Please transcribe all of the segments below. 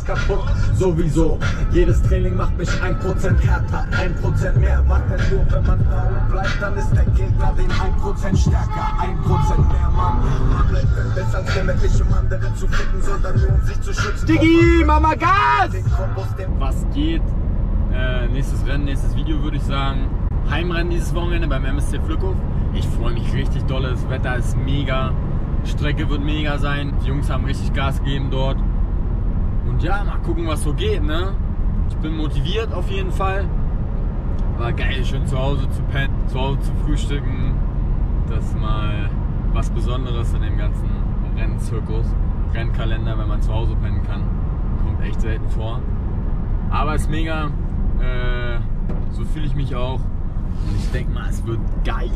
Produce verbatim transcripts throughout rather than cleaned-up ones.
kaputt. Sowieso, jedes Training macht mich ein Prozent härter, ein Prozent mehr. Macht denn nur, wenn man faul bleibt, dann ist der Gegner den ein Prozent stärker, ein Prozent mehr, Mann. Arbeit denn besser als der Mensch, um andere zu ficken, sondern nur um sich zu schützen. Diggi, Mama Gas! Was geht? Äh, nächstes Rennen, nächstes Video würde ich sagen. Heimrennen dieses Wochenende beim M S C Flückhof. Ich freue mich richtig doll, das Wetter ist mega. Strecke wird mega sein. Die Jungs haben richtig Gas gegeben dort. Und ja, mal gucken, was so geht, ne? Ich bin motiviert auf jeden Fall. War geil, schön zu Hause zu pennen, zu Hause zu frühstücken. Das ist mal was Besonderes in dem ganzen Rennzirkus. Rennkalender, wenn man zu Hause pennen kann. Kommt echt selten vor. Aber ist mega. Äh, so fühle ich mich auch. Und ich denke mal, es wird geil.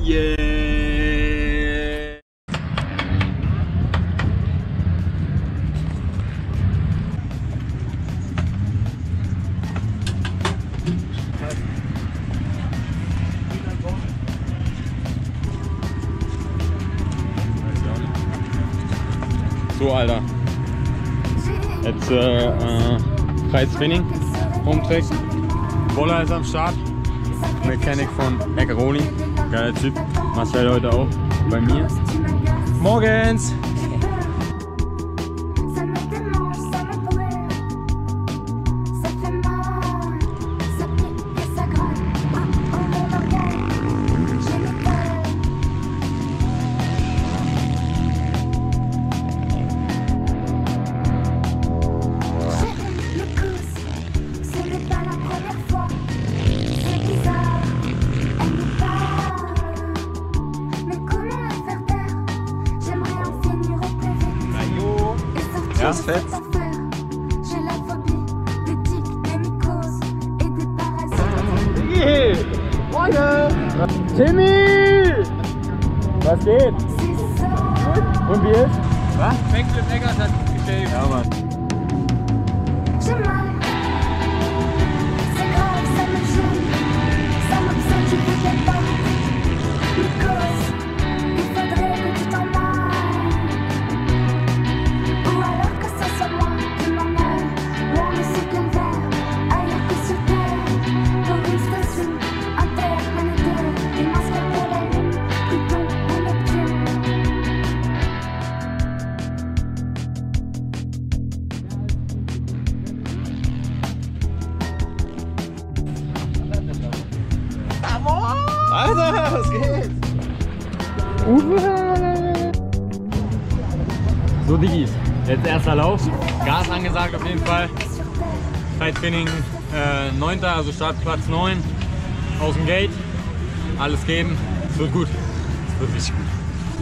So, Alter. Jetzt äh, äh, freies Training, Hometrack. Boller ist am Start. Mechanic von Eckeroni. Geiler Typ. Marcel heute auch bei mir. Morgens! Ja, fett. Hey, Freunde! Timmy! Was geht? Und wie ist? Was? Backflip Eggers hat gestellt. Ja, Mann. Alter, was geht? So, Diggis, jetzt erster Lauf. Gas angesagt auf jeden Fall. Zeittraining äh, neunter, also Startplatz neun. Aus dem Gate. Alles geben. Es wird gut. Es wird richtig gut.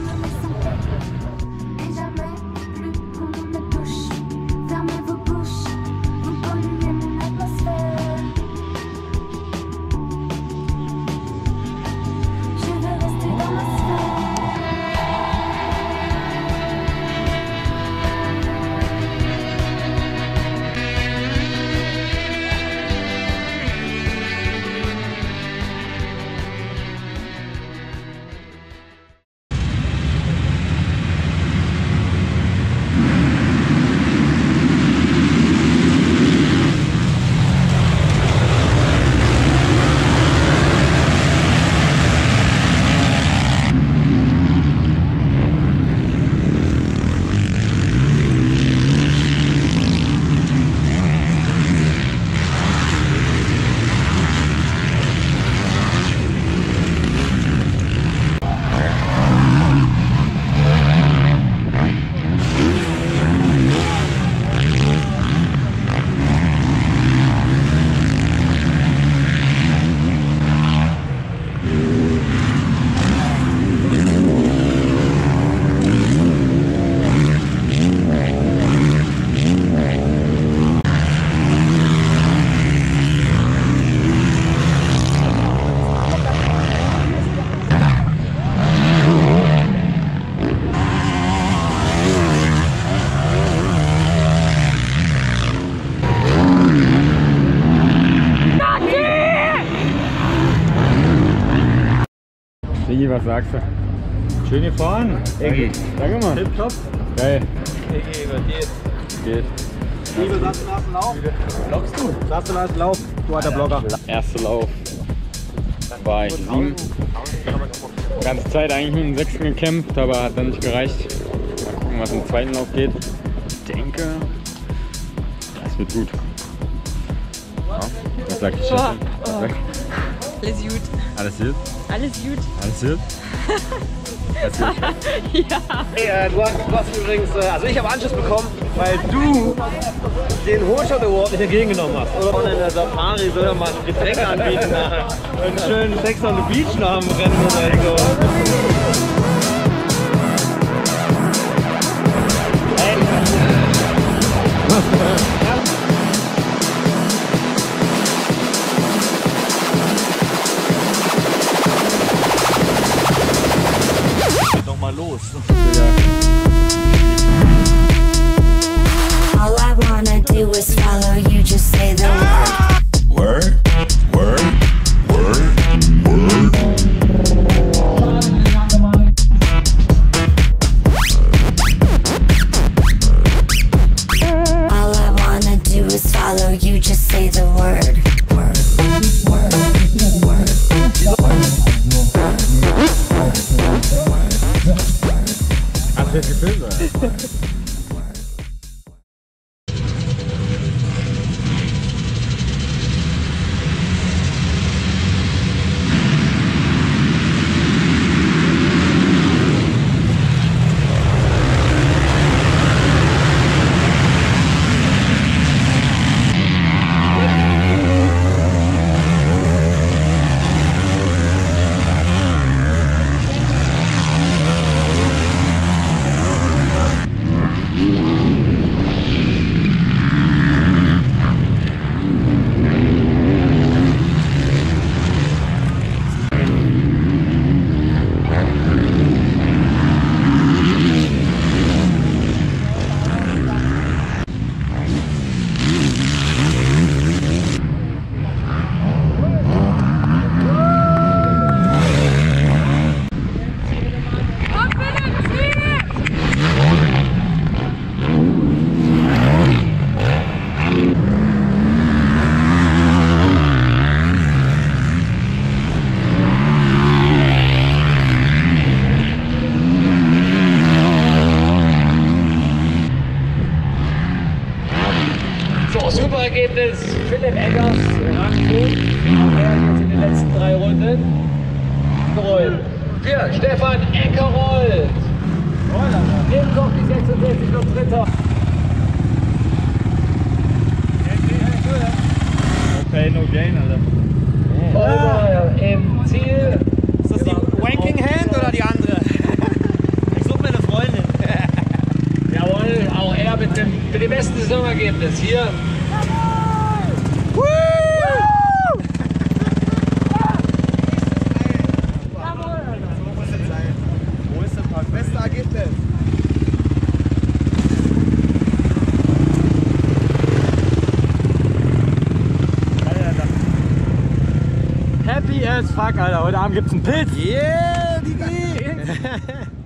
Was sagst du? Schön gefahren. Eggi. Danke mal. Tipptopp. Geil. Eggi, was geht? Geht. Liebe, sagst du nach dem Lauf? Blockst du? Sagst du nach dem Lauf? Du alter Blogger. Erster Lauf war ich sieben. Die ganze Zeit eigentlich mit dem sechsten gekämpft, aber hat dann nicht gereicht. Mal gucken, was im zweiten Lauf geht. Ich denke, das wird gut. Ja, was sagt die Chefin? Was sagt? Alles gut. Alles gut? Alles gut. Alles gut? Alles gut? Ja. Hey, äh, du, hast, du hast übrigens, äh, also ich habe Anschluss bekommen, weil du den Hochshot Award nicht entgegengenommen hast. Oder von der Safari soll er mal ein Getränk anbieten, nach einen schönen Sex on the Beach nach dem Rennen oder so. Los. All I wanna do is follow you, just say the word. Word, word, word, word. All I wanna do is follow you, just say the word. Word, word, word, Hast du jetzt gefilmt, oder? So, super Ergebnis. Philipp Eggers, Rangpunkt. Er hat jetzt in den letzten drei Runden gerollt. Für Stefan Eckerollt. Im Kopf die sechsundsechzig noch Dritter. No pain, no gain, Alter. Holger im Ziel. Ist das die Wanking Hand oder die andere? Ich suche mir eine Freundin. Jawohl, auch er mit dem, mit dem besten Saisonergebnis hier. Wo ist das beste Ergebnis? Happy as fuck, Alter. Heute Abend gibt's einen Pilz. Yeah, Digi!